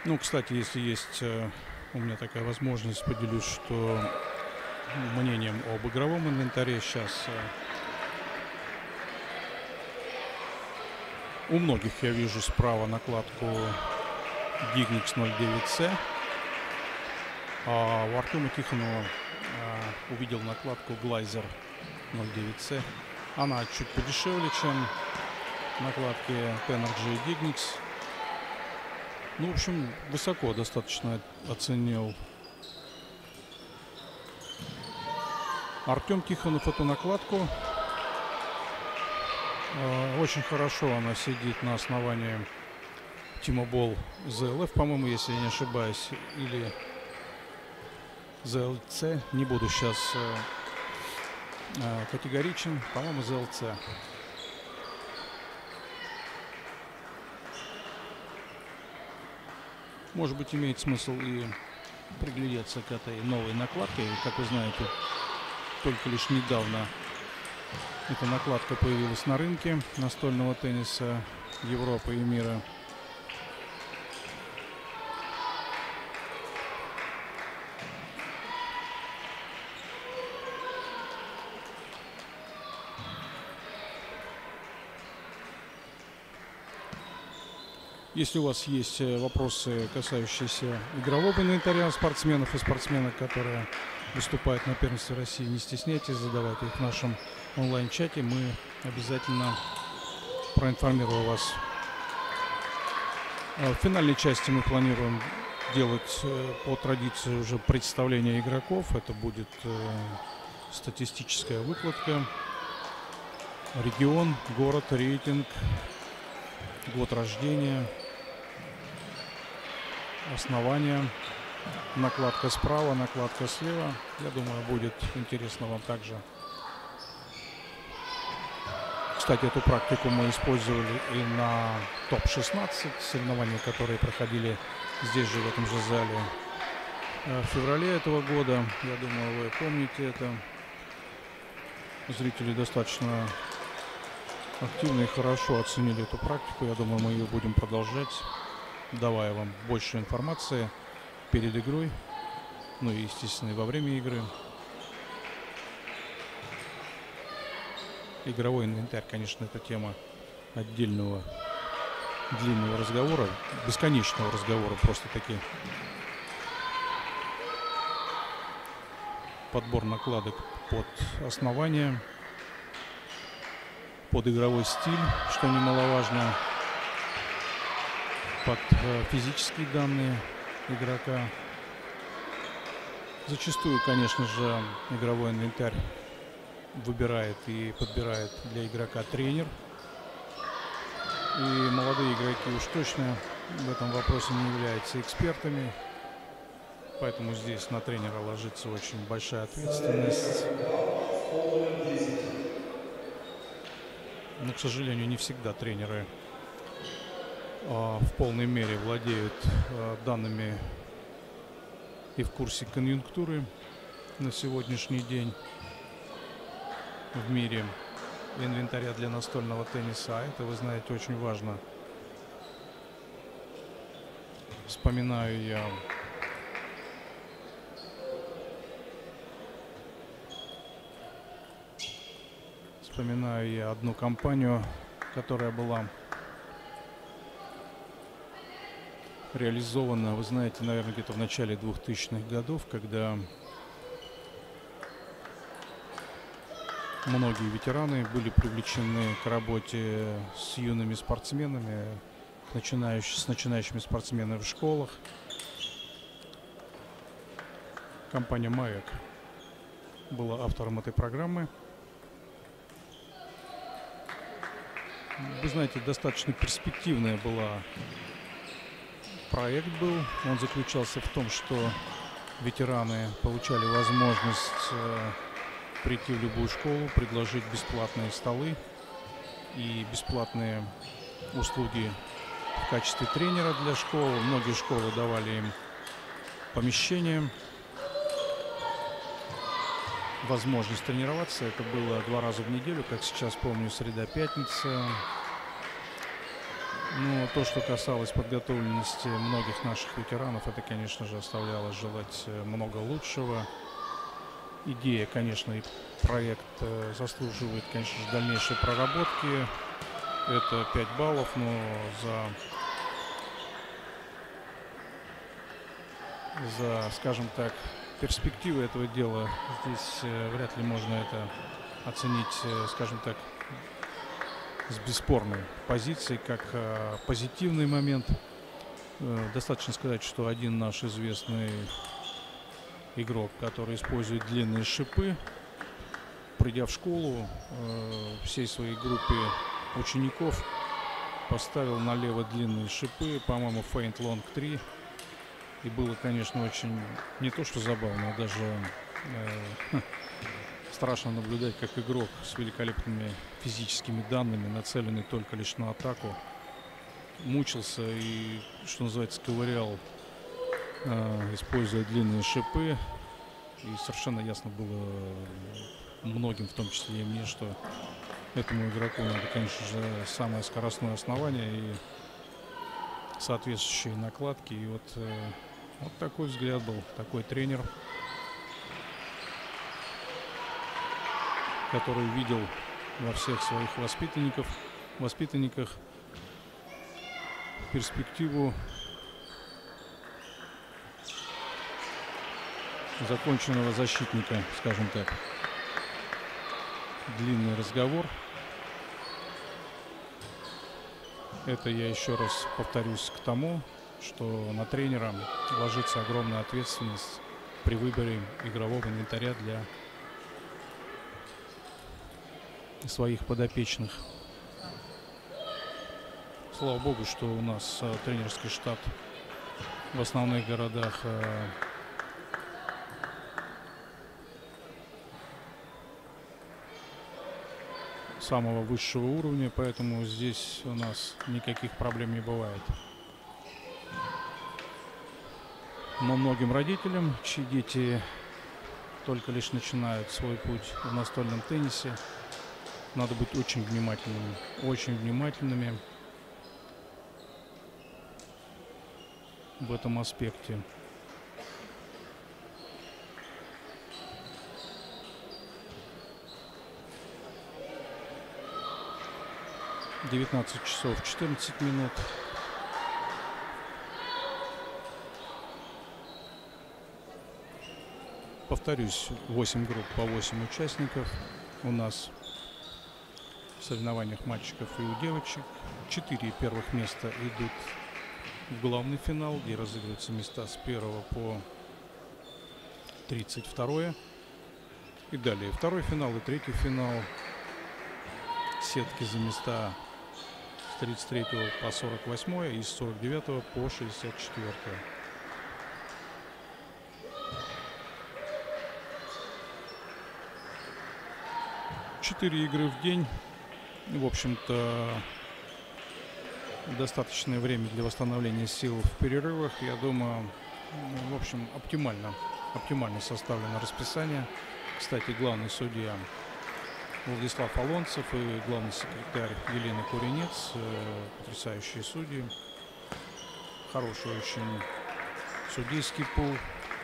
Ну, кстати, если есть у меня такая возможность, поделюсь, что мнением об игровом инвентаре сейчас у многих я вижу справа накладку Dignex 09C, а у Артема Тихонова увидел накладку Glizer 09C. Она чуть подешевле, чем накладки Tenergy и Dignex. Ну, в общем, высоко достаточно оценил Артем Тихонов эту накладку. Очень хорошо она сидит на основании T-Mobile ZLF, по-моему, если я не ошибаюсь, или ZLC. Не буду сейчас категоричен. По-моему, ZLC. Может быть, имеет смысл и приглядеться к этой новой накладке. Как вы знаете, только лишь недавно эта накладка появилась на рынке настольного тенниса Европы и мира. Если у вас есть вопросы, касающиеся игрового инвентаря спортсменов и спортсменок, которые выступают на первенстве России, не стесняйтесь, задавайте их в нашем онлайн-чате. Мы обязательно проинформируем вас. В финальной части мы планируем делать по традиции уже представление игроков. Это будет статистическая выкладка, регион, город, рейтинг, год рождения, основание, накладка справа, накладка слева. Я думаю, будет интересно вам также. Кстати, эту практику мы использовали и на ТОП-16, соревнования, которые проходили здесь же, в этом же зале, в феврале этого года. Я думаю, вы помните это. Зрители достаточно активно и хорошо оценили эту практику. Я думаю, мы ее будем продолжать, давая вам больше информации перед игрой, ну и, естественно, и во время игры. Игровой инвентарь, конечно, это тема отдельного длинного разговора, бесконечного разговора, просто-таки. Подбор накладок под основание, под игровой стиль, что немаловажно, под физические данные игрока. Зачастую, конечно же, игровой инвентарь выбирает и подбирает для игрока тренер. И молодые игроки уж точно в этом вопросе не являются экспертами. Поэтому здесь на тренера ложится очень большая ответственность. Но, к сожалению, не всегда тренеры в полной мере владеют данными и в курсе конъюнктуры на сегодняшний день в мире инвентаря для настольного тенниса. А это, вы знаете, очень важно. Вспоминаю я одну компанию, которая была реализована, вы знаете, наверное, где-то в начале 2000-х годов, когда многие ветераны были привлечены к работе с юными спортсменами, с начинающими спортсменами в школах. Компания «Маяк» была автором этой программы. Вы знаете, достаточно перспективная была. Проект был. Он заключался в том, что ветераны получали возможность прийти в любую школу, предложить бесплатные столы и бесплатные услуги в качестве тренера для школ. Многие школы давали им помещение, возможность тренироваться. Это было 2 раза в неделю, как сейчас помню, среда-пятница. Но то, что касалось подготовленности многих наших ветеранов, это, конечно же, оставляло желать много лучшего. Идея, конечно, и проект заслуживает, конечно же, дальнейшей проработки. Это 5 баллов, но за, скажем так, перспективы этого дела здесь вряд ли можно это оценить, скажем так, с бесспорной позиции, как позитивный момент. Достаточно сказать, что один наш известный игрок, который использует длинные шипы, придя в школу, всей своей группе учеников поставил налево длинные шипы, по-моему, Feint Long 3. И было, конечно, очень не то что забавно, а даже страшно наблюдать, как игрок с великолепными физическими данными, нацеленный только лишь на атаку, мучился и, что называется, ковырял, используя длинные шипы. И совершенно ясно было многим, в том числе и мне, что этому игроку надо, конечно же, самое скоростное основание и соответствующие накладки. И вот такой взгляд был, такой тренер, который видел во всех своих воспитанниках перспективу законченного защитника, скажем так. Длинный разговор. Это я еще раз повторюсь к тому, что на тренера ложится огромная ответственность при выборе игрового инвентаря для своих подопечных. Слава богу, что у нас тренерский штат в основных городах самого высшего уровня, поэтому здесь у нас никаких проблем не бывает. Но многим родителям, чьи дети только лишь начинают свой путь в настольном теннисе, надо быть очень внимательными в этом аспекте. — 19 часов 14 минут. Повторюсь, 8 групп по 8 участников у нас в соревнованиях мальчиков и у девочек. 4 первых места идут в главный финал, где разыгрываются места с 1 по 32. И далее второй финал и третий финал. Сетки за места с 33 по 48 и с 49 по 64. Четыре игры в день. В общем-то, достаточное время для восстановления сил в перерывах. Я думаю, в общем, оптимально составлено расписание. Кстати, главный судья Владислав Алонцев и главный секретарь Елена Куренец, потрясающие судьи, хороший очень судейский пул,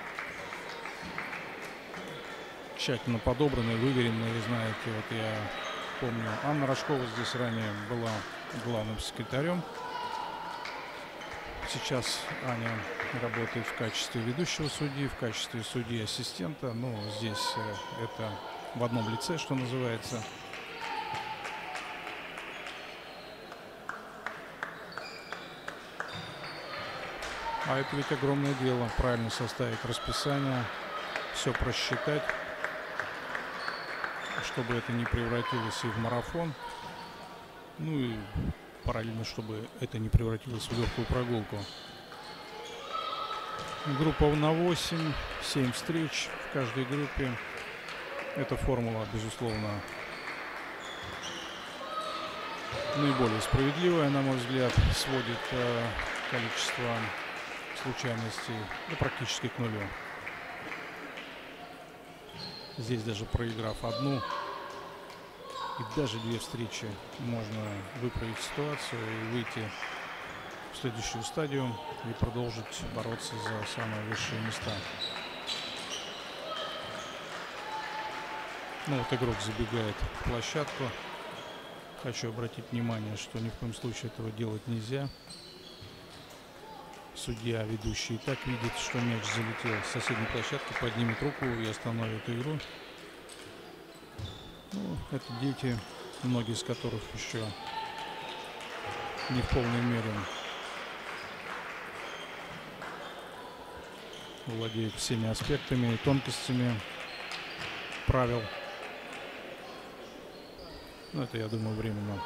тщательно подобранный, выверенный. Вы знаете, вот я помню, Анна Рожкова здесь ранее была главным секретарем. Сейчас Аня работает в качестве ведущего судьи, в качестве судьи-ассистента. Ну, здесь это в одном лице, что называется. А это ведь огромное дело. Правильно составить расписание, все просчитать, чтобы это не превратилось и в марафон. Ну и параллельно, чтобы это не превратилось в легкую прогулку. Группа на 8, 7 встреч в каждой группе. Эта формула, безусловно, наиболее справедливая, на мой взгляд, сводит количество случайностей практически к нулю. Здесь даже проиграв одну и даже две встречи, можно выправить ситуацию и выйти следующую стадию и продолжить бороться за самые высшие места. Ну вот игрок забегает в площадку. Хочу обратить внимание, что ни в коем случае этого делать нельзя. Судья, ведущий, и так видит, что мяч залетел с соседней площадки, поднимет руку и остановит игру. Ну, это дети, многие из которых еще не в полной мере владеют всеми аспектами и тонкостями правил. Но это, я думаю, временно.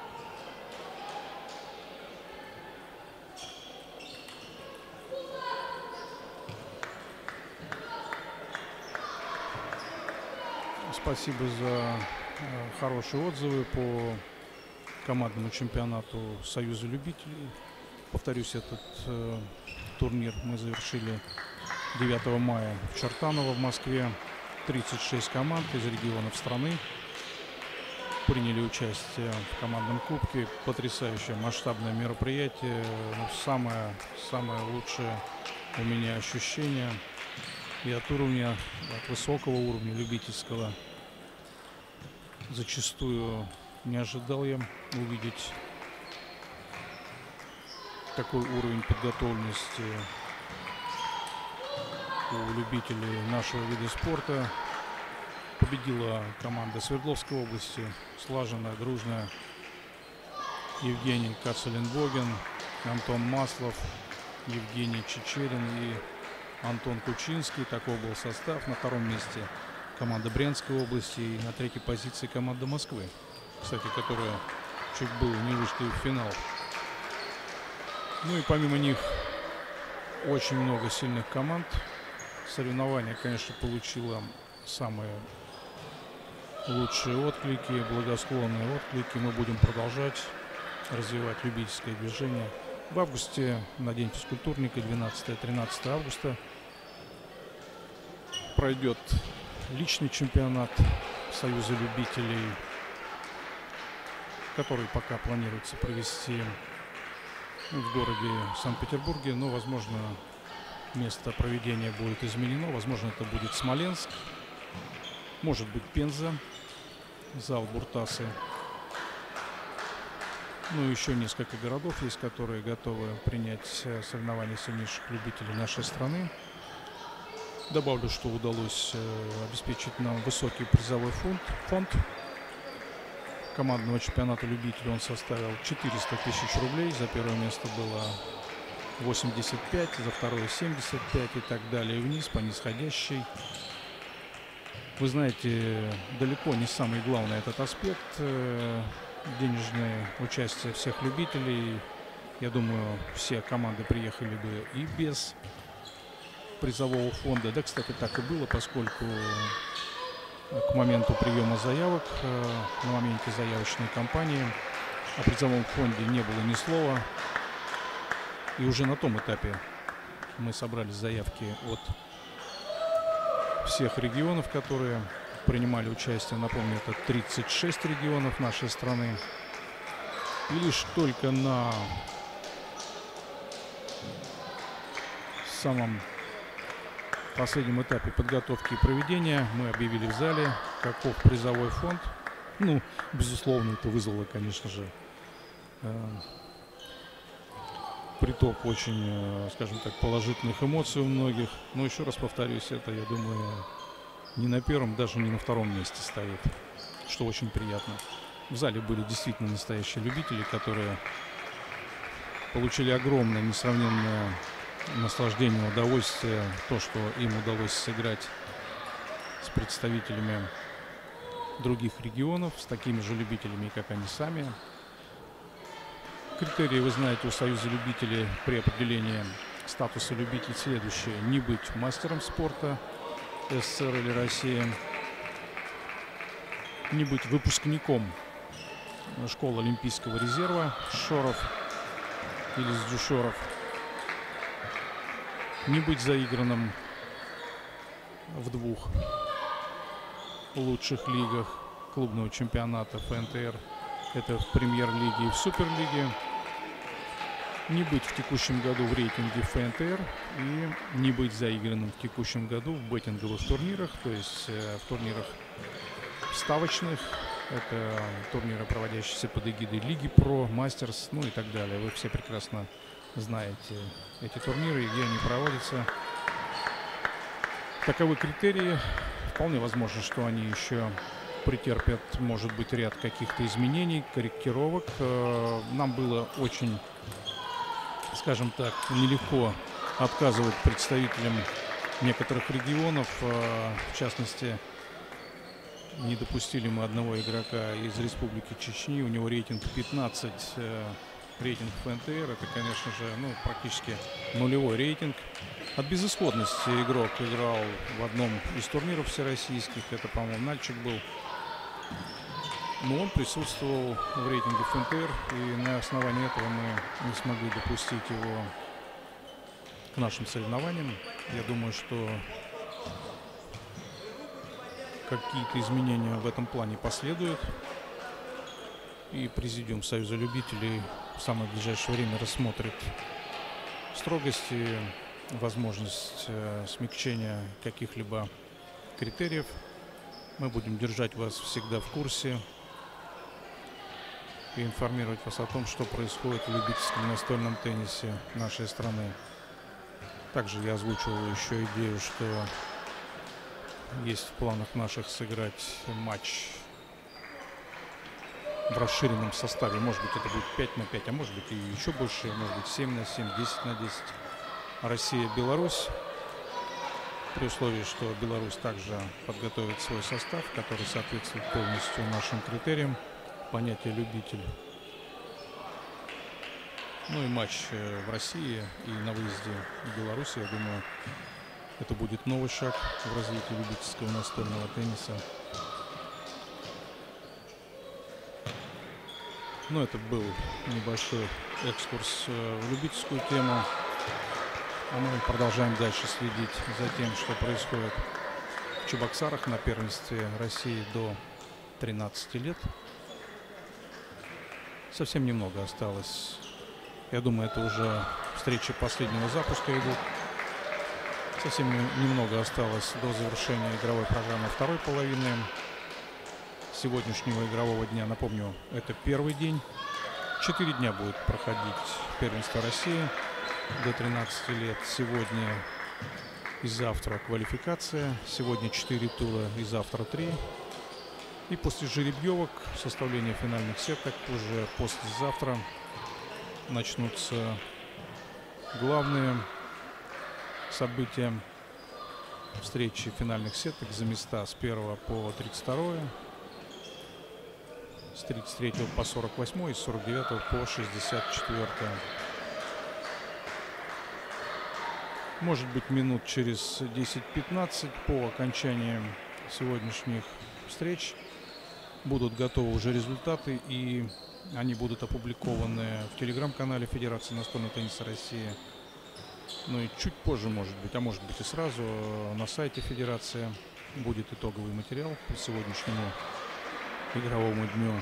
Спасибо за хорошие отзывы по командному чемпионату Союза любителей. Повторюсь, этот турнир мы завершили 9 мая в Чертаново в Москве. 36 команд из регионов страны приняли участие в командном кубке. Потрясающее масштабное мероприятие. Самое лучшее у меня ощущение. И от высокого уровня любительского зачастую не ожидал я увидеть такой уровень подготовленности у любителей нашего вида спорта. Победила команда Свердловской области, слаженная, дружная. Евгений Кацелин-Богин, Антон Маслов, Евгений Чечерин и Антон Кучинский. Такой был состав. На втором месте команда Брянской области и на третьей позиции команда Москвы, кстати, которая чуть было не вышла в финал. Ну и помимо них очень много сильных команд. Соревнование, конечно, получило самые лучшие отклики, благосклонные отклики. Мы будем продолжать развивать любительское движение. В августе, на День физкультурника, 12-13 августа, пройдет личный чемпионат Союза любителей, который пока планируется провести в городе Санкт-Петербурге, но, возможно, место проведения будет изменено. Возможно, это будет Смоленск, может быть, Пенза, зал Буртасы. Ну, еще несколько городов есть, которые готовы принять соревнования сильнейших любителей нашей страны. Добавлю, что удалось обеспечить нам высокий призовой фонд командного чемпионата любителей. Он составил 400 тысяч рублей. За первое место было 85, за второе 75 и так далее вниз по нисходящей. Вы знаете, далеко не самый главный этот аспект. Денежное участие всех любителей. Я думаю, все команды приехали бы и без призового фонда. Да, кстати, так и было, поскольку к моменту приема заявок, на моменте заявочной кампании, о призовом фонде не было ни слова. И уже на том этапе мы собрали заявки от всех регионов, которые принимали участие. Напомню, это 36 регионов нашей страны. И лишь только на самом последнем этапе подготовки и проведения мы объявили в зале, каков призовой фонд. Ну, безусловно, это вызвало, конечно же, приток очень, скажем так, положительных эмоций у многих. Но еще раз повторюсь, это, я думаю, не на первом, даже не на втором месте стоит, что очень приятно. В зале были действительно настоящие любители, которые получили огромное, несравненное наслаждение, удовольствие, то, что им удалось сыграть с представителями других регионов, с такими же любителями, как они сами. Критерии, вы знаете, у Союза любителей при определении статуса любителей следующие: не быть мастером спорта СССР или России, не быть выпускником школы Олимпийского резерва Шоров или Сдюшоров, не быть заигранным в двух лучших лигах клубного чемпионата ФНТР, это в премьер-лиге и в суперлиге, не быть в текущем году в рейтинге ФНТР и не быть заигранным в текущем году в беттинговых турнирах, то есть в турнирах ставочных. Это турниры, проводящиеся под эгидой Лиги Про, Мастерс, ну и так далее. Вы все прекрасно знаете эти турниры, где они проводятся. Таковы критерии. Вполне возможно, что они еще претерпят, может быть, ряд каких-то изменений, корректировок. Нам было очень, скажем так, нелегко отказывать представителям некоторых регионов. В частности, не допустили мы одного игрока из Республики Чечни. У него рейтинг 15, рейтинг ФНТР. Это, конечно же, практически нулевой рейтинг. От безысходности игрок играл в одном из турниров всероссийских. Это, по-моему, Нальчик был. Но он присутствовал в рейтинге ФНТР. И на основании этого мы не смогли допустить его к нашим соревнованиям. Я думаю, что какие-то изменения в этом плане последуют. И Президиум Союза любителей в самое ближайшее время рассмотрит строгости, возможность смягчения каких-либо критериев. Мы будем держать вас всегда в курсе и информировать вас о том, что происходит в любительском настольном теннисе нашей страны. Также я озвучивал еще идею, что есть в планах наших сыграть матч в расширенном составе. Может быть, это будет 5 на 5, а может быть и еще больше, может быть 7 на 7, 10 на 10. Россия-Беларусь. При условии, что Беларусь также подготовит свой состав, который соответствует полностью нашим критериям понятия любитель. Ну и матч в России и на выезде в Беларусь, я думаю, это будет новый шаг в развитии любительского настольного тенниса. Но это был небольшой экскурс в любительскую тему. А мы продолжаем дальше следить за тем, что происходит в Чебоксарах на первенстве России до 13 лет. Совсем немного осталось. Я думаю, это уже встречи последнего запуска идут. Совсем немного осталось до завершения игровой программы второй половины сегодняшнего игрового дня. Напомню, это первый день. 4 дня будет проходить первенство России до 13 лет. Сегодня и завтра квалификация. Сегодня 4 тура и завтра 3. И после жеребьевок, составления финальных сеток, уже послезавтра начнутся главные события. Встречи финальных сеток за места с 1 по 32, с 33 по 48 и с 49 по 64. Может быть, минут через 10-15 по окончании сегодняшних встреч будут готовы уже результаты, и они будут опубликованы в телеграм-канале Федерации настольного тенниса России. Ну и чуть позже, может быть, а может быть и сразу на сайте Федерации будет итоговый материал по сегодняшнему игровому дню.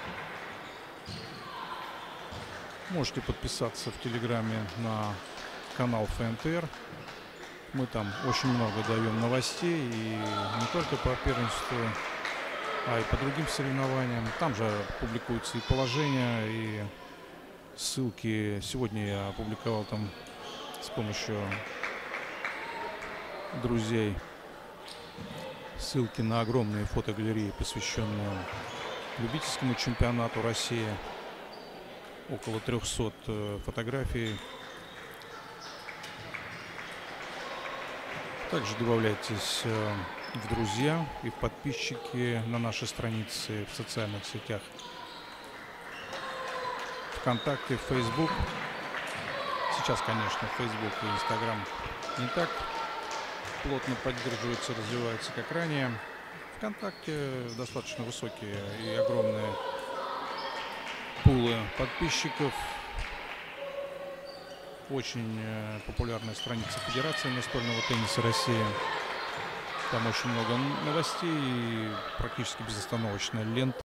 Можете подписаться в Телеграме на канал ФНТР. Мы там очень много даем новостей, и не только по первенству, а и по другим соревнованиям. Там же публикуются и положения, и ссылки. Сегодня я опубликовал там с помощью друзей ссылки на огромные фотогалереи, посвященные любительскому чемпионату России. Около 300 фотографий. Также добавляйтесь в друзья и в подписчики на наши страницы в социальных сетях. ВКонтакте, Facebook. Сейчас, конечно, Facebook и Instagram не так плотно поддерживаются, развиваются, как ранее. ВКонтакте достаточно высокие и огромные пулы подписчиков. Очень популярная страница Федерации настольного тенниса России. Там очень много новостей и практически безостановочная лента.